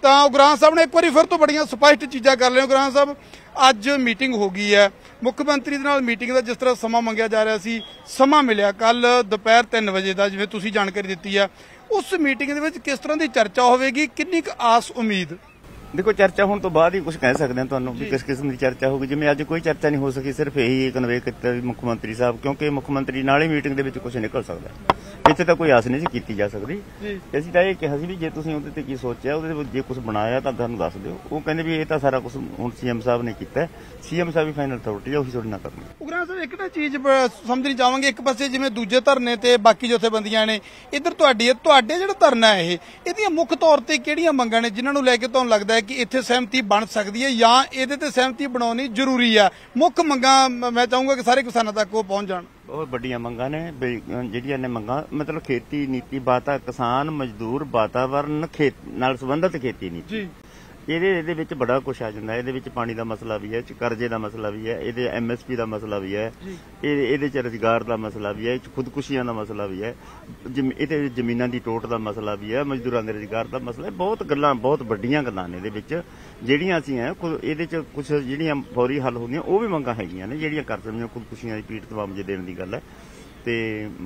ਤਾਂ ਉਗਰਾਹਾਂ ਸਾਹਿਬ ਨੇ ਇੱਕ ਵਾਰੀ ਫਿਰ ਤੋਂ ਬੜੀਆਂ ਸਪਸ਼ਟ ਚੀਜ਼ਾਂ ਕਰ ਲਈਆਂ। ਉਗਰਾਹਾਂ ਸਾਹਿਬ, ਅੱਜ ਮੀਟਿੰਗ ਹੋ ਗਈ ਹੈ, ਮੁੱਖ ਮੰਤਰੀ ਦੇ ਨਾਲ ਮੀਟਿੰਗ ਦਾ ਜਿਸ ਤਰ੍ਹਾਂ ਸਮਾਂ ਮੰਗਿਆ ਜਾ ਰਿਹਾ ਸੀ, ਸਮਾਂ ਮਿਲਿਆ ਕੱਲ ਦੁਪਹਿਰ 3 ਵਜੇ ਦਾ, ਜਿਵੇਂ ਤੁਸੀਂ ਜਾਣਕਾਰੀ ਦਿੱਤੀ ਹੈ। ਉਸ ਮੀਟਿੰਗ ਦੇ ਵਿੱਚ ਕਿਸ ਤਰ੍ਹਾਂ ਦੀ ਚਰਚਾ ਹੋਵੇਗੀ, ਕਿੰਨੀ ਕੁ ਆਸ ਉਮੀਦ? देखो चर्चा होने तो बाद ही कुछ कह सकते हैं तुहानू कि किस किस्म की चर्चा होगी। जिवें अज कोई चर्चा नहीं हो सकी, सिर्फ यही कन्वे किया मुख्य मंत्री साहब, क्योंकि मुख्य मंत्री नाल ही मीटिंग दे विच कुछ निकल सकता। इत्थे तां कोई आस नहीं सी की जा सकती। असीं तां इह कहा सी भी जे तुसीं उहदे ते की सोचिआ, उहदे जे कुछ बनाया तां तुहानू दस दिओ। वो कहंदे भी इह तां सारा कुछ हुण सीएम साहब ने कीता, सीएम साहब ही फाइनल अथॉरिटी है, उही थोड़ी ना करनी। उगराह साहब, एक ना चीज समझनी चाहांगे, एक पासे जिवें दूजे धरने ते बाकी जथेबंदियां ने, इधर तुहाडी जिहड़ा धरना है इहदियां मुख तौर ते किहड़ियां मंगां ने जिन्हां नूं लैके तुहानूं लगदा है कि इत्थे सहमति बन सकती है या इहदे ते सहमति बनाउणी जरूरी है? मुख मंगां मैं चाहूंगा कि सारे किसानां तक वो पहुंच जाण। बहुत बड़िया मंगां ने जिहड़ियां ने मंगां, मतलब खेती नीति बाता किसान मजदूर वातावरण खेत नाल संबंधित खेती नीति, ਇਹਦੇ ਵਿੱਚ ਬੜਾ ਕੁਛ ਆ ਜਾਂਦਾ। ਇਹਦੇ ਵਿੱਚ ਪਾਣੀ ਦਾ ਮਸਲਾ ਵੀ ਹੈ, ਕਰਜ਼ੇ ਦਾ ਮਸਲਾ ਵੀ ਹੈ, ਇਹਦੇ MSP ਦਾ ਮਸਲਾ ਵੀ ਹੈ, ਇਹਦੇ ਚ ਰੁਜ਼ਗਾਰ ਦਾ ਮਸਲਾ ਵੀ ਹੈ, ਖੁਦਕੁਸ਼ੀਆਂ ਦਾ ਮਸਲਾ ਵੀ ਹੈ, ਇਹਦੇ ਜ਼ਮੀਨਾਂ ਦੀ ਟੋਟ ਦਾ ਮਸਲਾ ਵੀ ਹੈ, ਮਜ਼ਦੂਰਾਂ ਦੇ ਰੁਜ਼ਗਾਰ ਦਾ ਮਸਲਾ ਹੈ। ਬਹੁਤ ਗੱਲਾਂ, ਬਹੁਤ ਵੱਡੀਆਂ ਗੱਲਾਂ ਨੇ ਇਹਦੇ ਵਿੱਚ ਜਿਹੜੀਆਂ ਅਸੀਂ ਇਹਦੇ ਚ ਕੁਛ ਜਿਹੜੀਆਂ ਫੌਰੀ ਹੱਲ ਹੁੰਦੀਆਂ ਉਹ ਵੀ ਮੰਗਾਂ ਹੈਗੀਆਂ ਨੇ ਜਿਹੜੀਆਂ ਕਰ ਸਕਦੀਆਂ। ਖੁਦਕੁਸ਼ੀਆਂ ਦੀ ਪੀੜ ਤਮਾਮ ਜੇ ਦੇਣ ਦੀ ਗੱਲ ਹੈ ਤੇ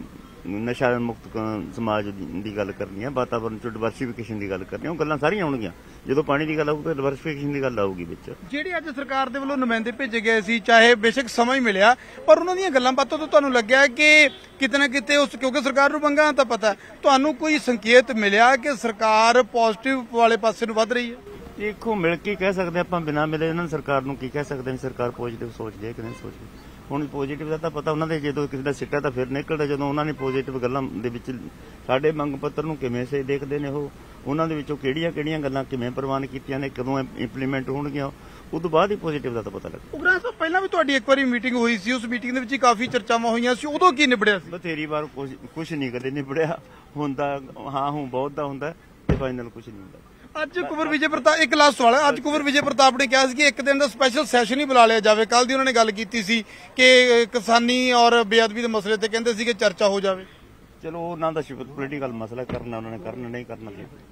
ਨਸ਼ਾ ਮੁਕਤ ਸਮਾਜ ਦੀ ਗੱਲ ਕਰਨੀ ਹੈ, ਵਾਤਾਵਰਨ ਚ ਡਿਵਰਸੀਫਿਕੇਸ਼ਨ ਦੀ ਗੱਲ ਕਰਨੀ ਹੈ। ਉਹ ਗੱਲਾਂ ਸਾਰੀਆਂ ਆਉਣਗੀਆਂ ਜਦੋਂ ਪਾਣੀ ਦੀ ਗੱਲ ਆਊ ਤਾਂ ਡਿਵਰਸੀਫਿਕੇਸ਼ਨ ਦੀ ਗੱਲ ਆਊਗੀ ਵਿੱਚ। ਜਿਹੜੀ ਅੱਜ ਸਰਕਾਰ ਦੇ ਵੱਲੋਂ ਨੁਮਾਇੰਦੇ ਭੇਜੇ ਗਏ ਸੀ, ਚਾਹੇ ਬੇਸ਼ੱਕ ਸਮਾਂ ਹੀ ਮਿਲਿਆ, ਪਰ ਉਹਨਾਂ ਦੀਆਂ ਗੱਲਾਂ ਬਾਤਾਂ ਤੋਂ ਤੁਹਾਨੂੰ ਲੱਗਿਆ ਕਿ ਕਿਤੇ ਨਾ ਕਿਤੇ ਉਸ, ਕਿਉਂਕਿ ਸਰਕਾਰ ਨੂੰ ਮੰਗਾਂ ਤਾਂ ਪਤਾ, ਤੁਹਾਨੂੰ ਕੋਈ ਸੰਕੇਤ ਮਿਲਿਆ ਕਿ ਸਰਕਾਰ ਪੋਜ਼ਿਟਿਵ ਵਾਲੇ ਪਾਸੇ ਨੂੰ ਵੱਧ ਰਹੀ ਹੈ? ਦੇਖੋ, ਮਿਲ ਕੇ ਕਹਿ ਸਕਦੇ ਆਪਾਂ, ਬਿਨਾਂ ਮਿਲੇ ਇਹਨਾਂ ਸਰਕਾਰ ਨੂੰ ਕੀ ਕਹਿ ਸਕਦੇ ਹਾਂ ਸਰਕਾਰ ਪੋਜ਼ਿਟਿਵ ਸੋਚਦੀ ਹੈ ਕਿ ਨਹੀਂ ਸੋਚਦੀ। ਹੁਣ ਪੋਜ਼ਿਟਿਵ ਦਾ ਤਾਂ ਪਤਾ ਉਹਨਾਂ ਦੇ, ਜਦੋਂ ਕਿਸੇ ਦਾ ਸਿੱਟਾ ਤਾਂ ਫਿਰ ਨਿਕਲਦਾ ਜਦੋਂ ਉਹਨਾਂ ਨੇ ਪੋਜ਼ਿਟਿਵ ਗੱਲਾਂ ਦੇ ਵਿੱਚ ਸਾਡੇ ਮੰਗ ਪੱਤਰ ਨੂੰ ਕਿਵੇਂ ਸੇ ਦੇਖਦੇ ਨੇ, ਉਹ ਉਹਨਾਂ ਦੇ ਵਿੱਚੋਂ ਕਿਹੜੀਆਂ ਗੱਲਾਂ ਕਿਵੇਂ ਪ੍ਰਵਾਨ ਕੀਤੀਆਂ ਨੇ, ਕਦੋਂ ਇੰਪਲੀਮੈਂਟ ਹੋਣਗੀਆਂ, ਉਸ ਤੋਂ ਬਾਅਦ ਹੀ ਪੋਜ਼ਿਟਿਵ ਦਾ ਤਾਂ ਪਤਾ ਲੱਗਾ। ਉਗਰਾਹ ਸਾਹਿਬ, ਪਹਿਲਾਂ ਵੀ ਤੁਹਾਡੀ ਇੱਕ ਵਾਰੀ ਮੀਟਿੰਗ ਹੋਈ ਸੀ, ਉਸ ਮੀਟਿੰਗ ਦੇ ਵਿੱਚ ਕਾਫੀ ਚਰਚਾਵਾਂ ਹੋਈਆਂ ਸੀ, ਉਦੋਂ ਕੀ ਨਿਬੜਿਆ ਸੀ? ਬਥੇਰੀ ਵਾਰ ਕੁਛ ਨਹੀਂ ਕਦੇ ਨਿਬੜਿਆ ਹੁੰਦਾ, ਹਾਂ ਹੂੰ ਬਹੁਤ ਦਾ ਹੁੰਦਾ ਤੇ ਫਾਈਨਲ ਕੁਛ ਨਹੀਂ ਹੁੰਦਾ। ਅੱਜ ਕੁੰਵਰ ਵਿਜੇ ਪ੍ਰਤਾਪ, ਇੱਕ ਲਾਸਟ ਸਵਾਲ ਹੈ, ਅੱਜ ਕੁੰਵਰ ਵਿਜੇ ਪ੍ਰਤਾਪ ਨੇ ਕਿਹਾ ਸੀ ਕਿ ਇੱਕ ਦਿਨ ਦਾ ਸਪੈਸ਼ਲ ਸੈਸ਼ਨ ਹੀ ਬੁਲਾ ਲਿਆ ਜਾਵੇ। ਕੱਲ ਦੀ ਉਹਨਾਂ ਨੇ ਗੱਲ ਕੀਤੀ ਸੀ ਕਿ ਕਿਸਾਨੀ ਔਰ ਬੇਅਦਬੀ ਦੇ ਮਸਲੇ ਤੇ ਕਹਿੰਦੇ ਸੀ ਕਿ ਚਰਚਾ ਹੋ ਜਾਵੇ। ਚਲੋ ਉਹਨਾਂ ਦਾ ਪੋਲੀਟੀਕਲ ਮਸਲਾ ਕਰਨਾ, ਉਹਨਾਂ ਨੇ ਕਰਨਾ, ਨਹੀਂ ਕਰਨਾ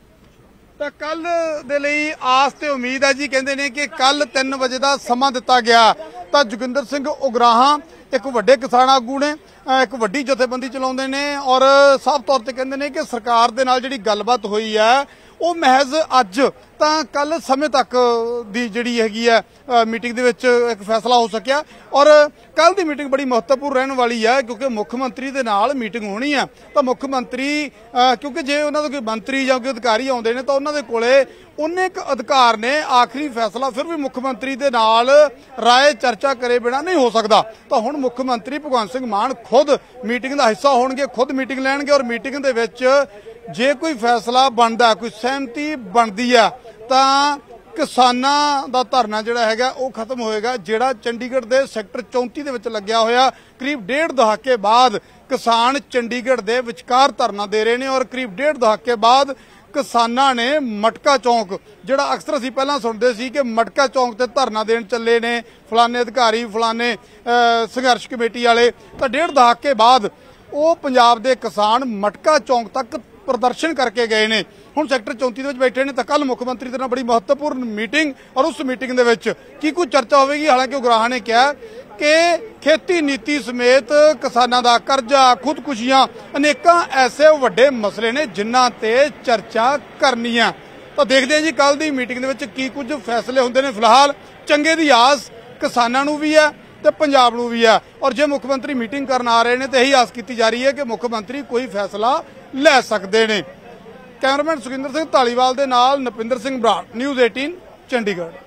ਤਾਂ ਕੱਲ ਦੇ ਲਈ ਆਸ ਤੇ ਉਮੀਦ ਹੈ ਜੀ। ਕਹਿੰਦੇ ਨੇ ਕਿ ਕੱਲ 3 ਵਜੇ ਦਾ ਸਮਾਂ ਦਿੱਤਾ ਗਿਆ। ਤਾਂ ਜੋਗਿੰਦਰ ਸਿੰਘ ਉਗਰਾਹਾਂ ਇੱਕ ਵੱਡੇ ਕਿਸਾਨ ਆਗੂ ਨੇ, ਇੱਕ ਵੱਡੀ ਜਥੇਬੰਦੀ ਚਲਾਉਂਦੇ ਨੇ ਔਰ ਸਾਫ਼ ਤੌਰ ਤੇ ਕਹਿੰਦੇ ਨੇ ਕਿ ਸਰਕਾਰ ਦੇ ਨਾਲ ਜਿਹੜੀ ਗੱਲਬਾਤ ਹੋਈ ਹੈ ਉਹ ਮਹਿਜ਼ ਅੱਜ ਤਾਂ ਕੱਲ ਸਮੇਂ ਤੱਕ ਦੀ ਜਿਹੜੀ ਹੈਗੀ ਹੈ ਮੀਟਿੰਗ ਦੇ ਵਿੱਚ ਇੱਕ ਫੈਸਲਾ ਹੋ ਸਕਿਆ। ਔਰ ਕੱਲ ਦੀ ਮੀਟਿੰਗ ਬੜੀ ਮਹੱਤਵਪੂਰਨ ਰਹਿਣ ਵਾਲੀ ਹੈ ਕਿਉਂਕਿ ਮੁੱਖ ਮੰਤਰੀ ਦੇ ਨਾਲ ਮੀਟਿੰਗ ਹੋਣੀ ਹੈ। ਤਾਂ ਮੁੱਖ ਮੰਤਰੀ, ਕਿਉਂਕਿ ਜੇ ਉਹਨਾਂ ਦਾ ਕੋਈ ਮੰਤਰੀ ਜਾਂ ਕੋਈ ਅਧਿਕਾਰੀ ਆਉਂਦੇ ਨੇ ਤਾਂ ਉਹਨਾਂ ਦੇ ਕੋਲੇ ਉਨੇ ਕੁ ਅਧਿਕਾਰ ਨੇ, ਆਖਰੀ ਫੈਸਲਾ ਫਿਰ ਵੀ ਮੁੱਖ ਮੰਤਰੀ ਦੇ ਨਾਲ ਰਾਏ ਚਰਚਾ ਕਰੇ ਬਿਨਾਂ ਨਹੀਂ ਹੋ ਸਕਦਾ। ਤਾਂ ਹੁਣ ਮੁੱਖ ਮੰਤਰੀ ਭਗਵੰਤ ਸਿੰਘ ਮਾਨ ਖੁਦ ਮੀਟਿੰਗ ਦਾ ਹਿੱਸਾ ਹੋਣਗੇ, ਖੁਦ ਮੀਟਿੰਗ ਲੈਣਗੇ ਔਰ ਮੀਟਿੰਗ ਦੇ ਵਿੱਚ ਜੇ ਕੋਈ ਫੈਸਲਾ ਬਣਦਾ, ਕੋਈ ਸਹਿਮਤੀ ਬਣਦੀ ਆ ਤਾਂ ਕਿਸਾਨਾਂ ਦਾ ਧਰਨਾ ਜਿਹੜਾ ਹੈਗਾ ਉਹ ਖਤਮ ਹੋਏਗਾ, ਜਿਹੜਾ ਚੰਡੀਗੜ੍ਹ ਦੇ ਸੈਕਟਰ 34 ਦੇ ਵਿੱਚ ਲੱਗਿਆ ਹੋਇਆ। ਕਰੀਬ 1.5 ਦਹਾਕੇ ਬਾਅਦ ਕਿਸਾਨ ਚੰਡੀਗੜ੍ਹ ਦੇ ਵਿਚਕਾਰ ਧਰਨਾ ਦੇ ਰਹੇ ਨੇ ਔਰ ਕਰੀਬ 1.5 ਦਹਾਕੇ ਬਾਅਦ ਕਿਸਾਨਾਂ ਨੇ ਮਟਕਾ ਚੌਂਕ, ਜਿਹੜਾ ਅਕਸਰ ਅਸੀਂ ਪਹਿਲਾਂ ਸੁਣਦੇ ਸੀ ਕਿ ਮਟਕਾ ਚੌਂਕ ਤੇ ਧਰਨਾ ਦੇਣ ਚੱਲੇ ਨੇ ਫਲਾਣੇ ਅਧਿਕਾਰੀ, ਫਲਾਣੇ ਸੰਘਰਸ਼ ਕਮੇਟੀ ਵਾਲੇ, ਤਾਂ 1.5 ਦਹਾਕੇ ਬਾਅਦ ਉਹ ਪੰਜਾਬ ਦੇ ਕਿਸਾਨ ਮਟਕਾ ਚੌਂਕ ਤੱਕ ਪ੍ਰਦਰਸ਼ਨ ਕਰਕੇ ਗਏ ਨੇ। ਹੁਣ ਸੈਕਟਰ 34 ਦੇ ਵਿੱਚ ਬੈਠੇ ਨੇ। ਤਾਂ ਕੱਲ ਮੁੱਖ ਮੰਤਰੀ ਦੇ ਨਾਲ ਬੜੀ ਮਹੱਤਵਪੂਰਨ ਮੀਟਿੰਗ ਔਰ ਉਸ ਮੀਟਿੰਗ ਦੇ ਵਿੱਚ ਕੀ ਕੁਝ ਚਰਚਾ ਹੋਵੇਗੀ। ਹਾਲਾਂਕਿ ਉਗਰਾਹਾਂ ਨੇ ਕਿਹਾ ਕਿ ਖੇਤੀ ਨੀਤੀ ਸਮੇਤ ਕਿਸਾਨਾਂ ਦਾ ਕਰਜ਼ਾ, ਖੁਦਕੁਸ਼ੀਆਂ, ਅਨੇਕਾਂ ਐਸੇ ਵੱਡੇ ਮਸਲੇ ਨੇ ਜਿਨ੍ਹਾਂ ਤੇ ਚਰਚਾ ਕਰਨੀ ਆ। ਤਾਂ ਦੇਖਦੇ ਹਾਂ ਜੀ ਕੱਲ ਦੀ ਮੀਟਿੰਗ ਦੇ ਵਿੱਚ ਕੀ ਕੁਝ ਫੈਸਲੇ ਹੁੰਦੇ ਨੇ। ਫਿਲਹਾਲ ਚੰਗੇ ਦੀ ਆਸ ਕਿਸਾਨਾਂ ਨੂੰ ਵੀ ਹੈ ਤੇ ਪੰਜਾਬ ਨੂੰ ਵੀ ਹੈ ਔਰ ਜੇ ਮੁੱਖ ਮੰਤਰੀ ਮੀਟਿੰਗ ਕਰਨ ਆ ਰਹੇ ਨੇ ਤਾਂ ਇਹੀ ਆਸ ਕੀਤੀ ਜਾ ਰਹੀ ਹੈ ਕਿ ਮੁੱਖ ਮੰਤਰੀ ਕੋਈ ਫੈਸਲਾ ਲੈ ਸਕਦੇ ਨੇ। ਕੈਮਰਾਮੈਨ ਸੁਖਿੰਦਰ ਸਿੰਘ ਧਾਲੀਵਾਲ ਦੇ ਨਾਲ ਨਪਿੰਦਰ ਸਿੰਘ ਬਰਾੜ, ਨਿਊਜ਼ 18 ਚੰਡੀਗੜ੍ਹ।